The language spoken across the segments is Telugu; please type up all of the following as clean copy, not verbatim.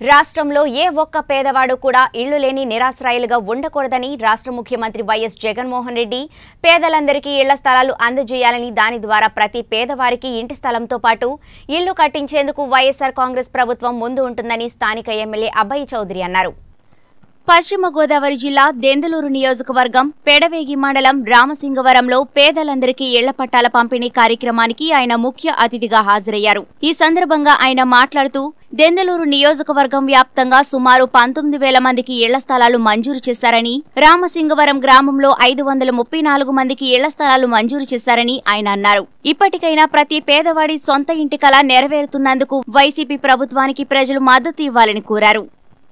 రాష్ట్రంలో ఏ ఒక్క పేదవాడు కూడా ఇళ్లు లేని నిరాశ్రయాలుగా ఉండకూడదని రాష్ట్ర ముఖ్యమంత్రి వైఎస్ జగన్మోహన్ రెడ్డి పేదలందరికీ ఇళ్ల స్థలాలు అందజేయాలని దాని ద్వారా ప్రతి పేదవారికి ఇంటి స్థలంతో పాటు ఇల్లు కట్టించేందుకు వైఎస్ఆర్ కాంగ్రెస్ ప్రభుత్వం ముందు ఉంటుందని స్థానిక ఎమ్మెల్యే అబ్బాయి చౌదరి అన్నారు. పశ్చిమ గోదావరి జిల్లా దెందులూరు నియోజకవర్గం పెడవేగి మండలం రామసింగవరంలో పేదలందరికీ ఇళ్ల పట్టాల పంపిణీ కార్యక్రమానికి ఆయన ముఖ్య అతిథిగా హాజరయ్యారు. ఈ సందర్భంగా ఆయన మాట్లాడుతూ దెందులూరు నియోజకవర్గం వ్యాప్తంగా సుమారు 19,000 మందికి ఇళ్ల స్థలాలు మంజూరు చేశారని, రామసింగవరం గ్రామంలో 534 మందికి ఇళ్ల స్థలాలు మంజూరు చేశారని ఆయన అన్నారు. ఇప్పటికైనా ప్రతి పేదవాడి సొంత ఇంటి కల నెరవేరుతున్నందుకు వైసీపీ ప్రభుత్వానికి ప్రజలు మద్దతు ఇవ్వాలని కోరారు.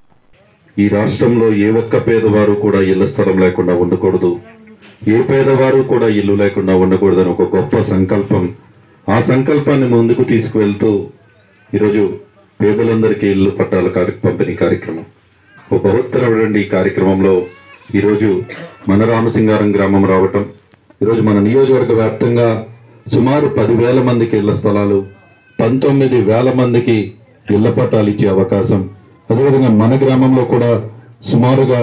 ఈ రాష్ట్రంలో ఏ ఒక్క పేదవారు కూడా ఇళ్ల స్థలం లేకుండా ఉండకూడదు, ఏ పేదవారు కూడా ఇల్లు లేకుండా ఉండకూడదని ఒక గొప్ప సంకల్పం. ఆ సంకల్పాన్ని ముందుకు తీసుకువెళ్తూ ఈరోజు పేదలందరికీ ఇల్లు పట్టాల పంపిణీ కార్యక్రమం ఒక బహుత్తరమైన ఈ కార్యక్రమంలో ఈరోజు మన రామసింగారం గ్రామం రావటం, ఈరోజు మన నియోజకవర్గ వ్యాప్తంగా సుమారు 10,000 మందికి ఇళ్ల స్థలాలు, 19,000 మందికి ఇళ్ల పట్టాలు ఇచ్చే అవకాశం. అదేవిధంగా మన గ్రామంలో కూడా సుమారుగా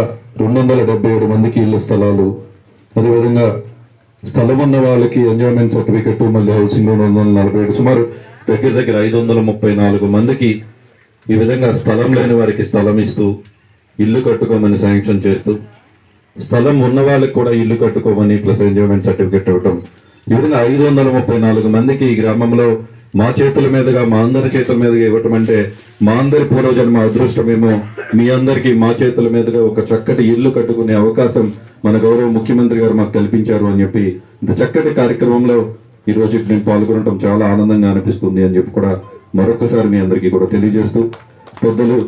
277 మందికి ఇళ్ల స్థలాలు, అదేవిధంగా స్థలం ఉన్న వాళ్ళకి ఎంజాయ్మెంట్ సర్టిఫికెట్, మళ్ళీ హౌసింగ్ లోన్ 247, సుమారు దగ్గర 534 మందికి ఈ విధంగా స్థలం లేని వారికి స్థలం ఇస్తూ ఇల్లు కట్టుకోమని శాంక్షన్ చేస్తూ, స్థలం ఉన్న వాళ్ళకి కూడా ఇల్లు కట్టుకోమని ప్లస్ ఎంజాయ్మెంట్ సర్టిఫికెట్ ఇవ్వటం. ఈ విధంగా 534 మందికి ఈ గ్రామంలో మా చేతుల మీదుగా, మా అందరి చేతుల మీదుగా ఇవ్వటం అంటే మా అందరి పూర్వజన్మ అదృష్టమేమో. మీ అందరికీ మా చేతుల మీదుగా ఒక చక్కటి ఇల్లు కట్టుకునే అవకాశం మన గౌరవ ముఖ్యమంత్రి గారు మాకు కల్పించారు అని చెప్పి ఇంత చక్కటి కార్యక్రమంలో ఈ రోజు నేను పాల్గొనడం చాలా ఆనందంగా అనిపిస్తుంది అని చెప్పి కూడా మరొకసారి మీ అందరికీ కూడా తెలియజేస్తూ, పెద్దలు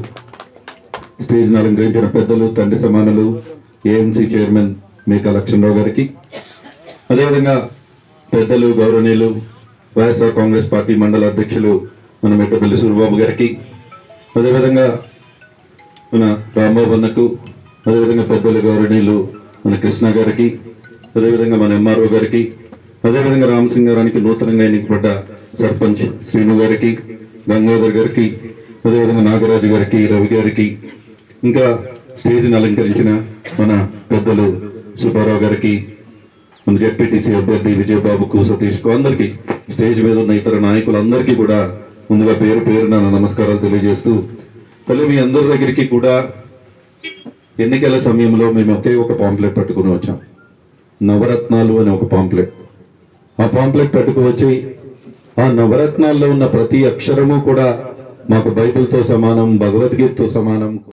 స్టేజ్ అలంకరించిన పెద్దలు, తండ్రి సమానులు, ఏఎంసీ చైర్మన్ మేకా లక్ష్మణరావు గారికి, అదేవిధంగా పెద్దలు గౌరవనీయులు వైఎస్ఆర్ కాంగ్రెస్ పార్టీ మండల అధ్యక్షులు మన మెట్టపల్లి సూరిబాబు గారికి, అదేవిధంగా మన రాంబాబు అన్నకు, అదేవిధంగా పెద్దలు గౌరవనీయులు మన కృష్ణ గారికి, అదేవిధంగా మన ఎంఆర్ఓ గారికి, అదేవిధంగా రామసింగారానికి నూతనంగా ఎన్నికపడ్డ సర్పంచ్ శ్రీను గారికి, గంగాధర్ గారికి, అదేవిధంగా నాగరాజు గారికి, రవి గారికి, ఇంకా స్టేజ్ని అలంకరించిన మన పెద్దలు సుబ్బారావు గారికి, మన జెడ్పీటీసీ అభ్యర్థి విజయబాబుకు, సతీష్కు, అందరికీ స్టేజ్ మీద ఉన్న ఇతర నాయకులందరికీ కూడా ముందుగా పేరు పేరున నమస్కారాలు తెలియజేస్తూ, తల్లి మీ అందరి దగ్గరికి కూడా ఎన్నికల సమయంలో మేము ఒక పాంప్లెట్ పట్టుకుని వచ్చాం. నవరత్నాలు అనే ఒక పాంప్లెట్. ఆ పాంప్లెట్ పట్టుకువచ్చి ఆ నవరత్నాల్లో ఉన్న ప్రతి అక్షరము కూడా మాకు బైబిల్తో సమానం, భగవద్గీతతో సమానం.